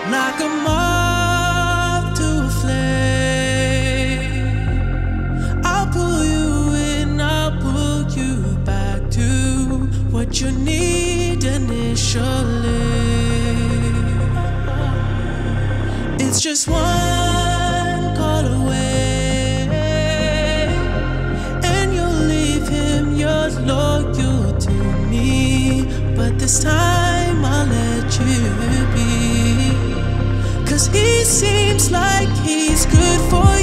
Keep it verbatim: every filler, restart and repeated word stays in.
like a moth to a flame. I'll pull you in, I'll pull you back to what you need initially. It's just one call away, and you'll leave him, you're loyal to me. But this time I'll let you be, 'cause he seems like he's good for you.